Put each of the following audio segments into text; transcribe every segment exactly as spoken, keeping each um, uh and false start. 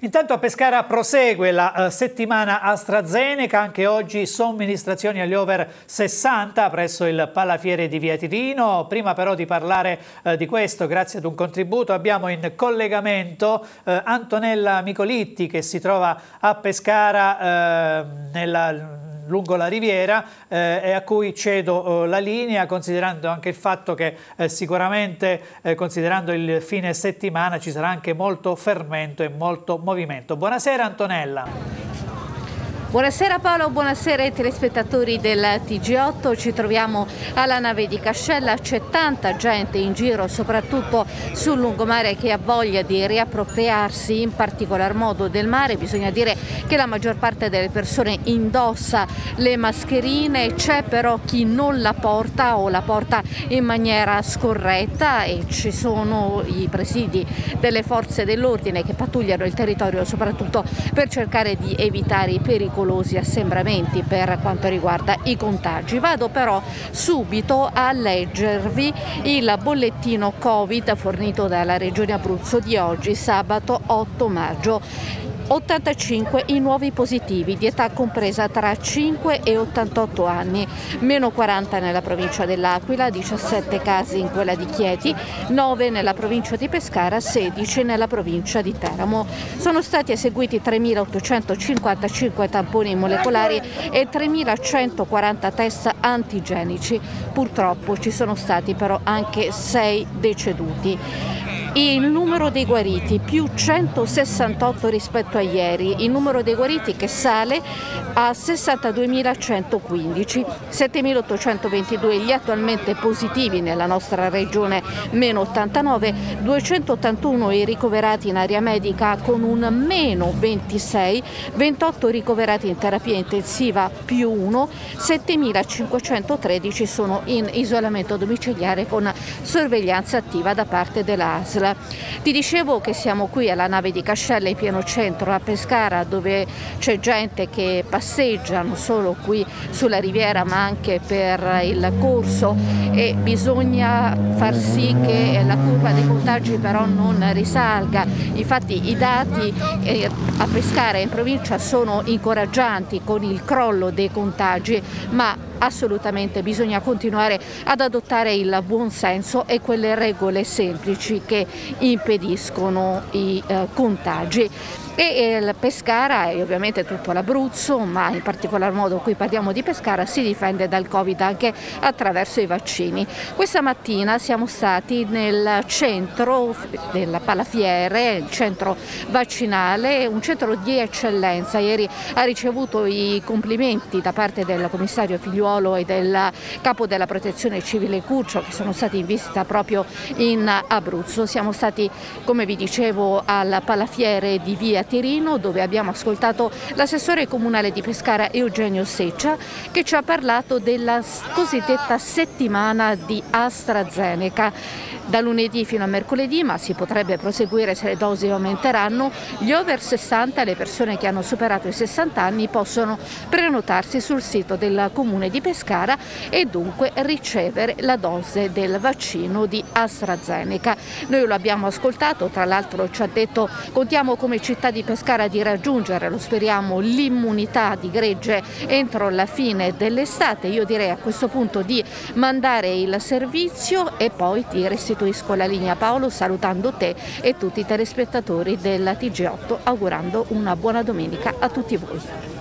Intanto a Pescara prosegue la uh, settimana AstraZeneca, anche oggi somministrazioni agli over sessanta presso il Palafiere di Via Tirino. Prima però di parlare uh, di questo, grazie ad un contributo, abbiamo in collegamento uh, Antonella Micolitti, che si trova a Pescara uh, nella... lungo la riviera eh, e a cui cedo eh, la linea, considerando anche il fatto che eh, sicuramente eh, considerando il fine settimana ci sarà anche molto fermento e molto movimento. Buonasera Antonella. Buonasera Paolo, buonasera ai telespettatori del T G otto, ci troviamo alla nave di Cascella, c'è tanta gente in giro soprattutto sul lungomare che ha voglia di riappropriarsi in particolar modo del mare. Bisogna dire che la maggior parte delle persone indossa le mascherine, c'è però chi non la porta o la porta in maniera scorretta e ci sono i presidi delle forze dell'ordine che pattugliano il territorio soprattutto per cercare di evitare i pericoli assembramenti per quanto riguarda i contagi. Vado però subito a leggervi il bollettino Covid fornito dalla Regione Abruzzo di oggi, sabato otto maggio. ottantacinque i nuovi positivi di età compresa tra cinque e ottantotto anni, meno quaranta nella provincia dell'Aquila, diciassette casi in quella di Chieti, nove nella provincia di Pescara, sedici nella provincia di Teramo. Sono stati eseguiti tremilaottocentocinquantacinque tamponi molecolari e tremilacentoquaranta test antigenici. Purtroppo ci sono stati però anche sei deceduti. Il numero dei guariti più centosessantotto rispetto a ieri, il numero dei guariti che sale a sessantaduemilacentoquindici, settemilaottocentoventidue gli attualmente positivi nella nostra regione, meno ottantanove, duecentottantuno i ricoverati in area medica con un meno ventisei, ventotto ricoverati in terapia intensiva più uno, settemilacinquecentotredici sono in isolamento domiciliare con sorveglianza attiva da parte della A S L. Ti dicevo che siamo qui alla nave di Cascella in pieno centro a Pescara, dove c'è gente che passeggia non solo qui sulla riviera ma anche per il corso e bisogna far sì che la curva dei contagi però non risalga. Infatti i dati eh, a Pescara in provincia sono incoraggianti con il crollo dei contagi, ma assolutamente bisogna continuare ad adottare il buon senso e quelle regole semplici che impediscono i eh, contagi. E il Pescara e ovviamente tutto l'Abruzzo, ma in particolar modo qui parliamo di Pescara, si difende dal Covid anche attraverso i vaccini. Questa mattina siamo stati nel centro del Palafiere, il centro vaccinale, un centro di eccellenza. Ieri ha ricevuto i complimenti da parte del commissario Figliuolo e del capo della protezione civile Curcio, che sono stati in visita proprio in Abruzzo. Siamo stati, come vi dicevo, al Palafiere di Via Tirino, dove abbiamo ascoltato l'assessore comunale di Pescara Eugenio Seccia, che ci ha parlato della cosiddetta settimana di AstraZeneca. Da lunedì fino a mercoledì, ma si potrebbe proseguire se le dosi aumenteranno, gli over sessanta, le persone che hanno superato i sessanta anni, possono prenotarsi sul sito del comune di Pescara e dunque ricevere la dose del vaccino di AstraZeneca. Noi lo abbiamo ascoltato, tra l'altro ci ha detto: contiamo come città di Pescara di raggiungere, lo speriamo, l'immunità di gregge entro la fine dell'estate. Io direi a questo punto di mandare il servizio e poi ti restituisco la linea, Paolo, salutando te e tutti i telespettatori del T G otto, augurando una buona domenica a tutti voi.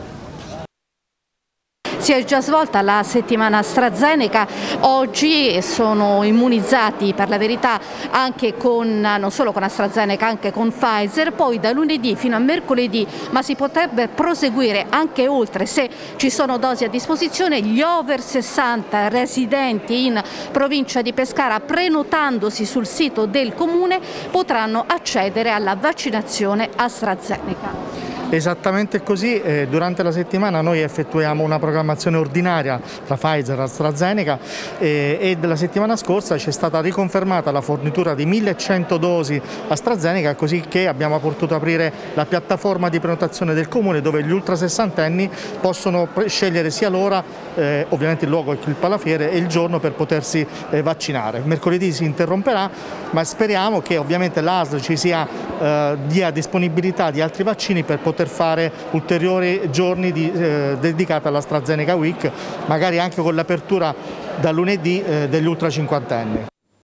Si è già svolta la settimana AstraZeneca, oggi sono immunizzati per la verità anche con, non solo con AstraZeneca, anche con Pfizer, poi da lunedì fino a mercoledì, ma si potrebbe proseguire anche oltre se ci sono dosi a disposizione, gli over sessanta residenti in provincia di Pescara, prenotandosi sul sito del comune, potranno accedere alla vaccinazione AstraZeneca. Esattamente così, eh, durante la settimana noi effettuiamo una programmazione ordinaria tra Pfizer e AstraZeneca eh, e della settimana scorsa ci è stata riconfermata la fornitura di millecento dosi AstraZeneca, così che abbiamo potuto aprire la piattaforma di prenotazione del Comune dove gli ultrasessantenni possono scegliere sia l'ora, eh, ovviamente il luogo, il palafiere e il giorno per potersi eh, vaccinare. Mercoledì si interromperà, ma speriamo che ovviamente l'A S L ci sia, eh, dia disponibilità di altri vaccini per poter fare ulteriori giorni di, eh, dedicati all'AstraZeneca Week, magari anche con l'apertura da lunedì eh, degli ultracinquantenni.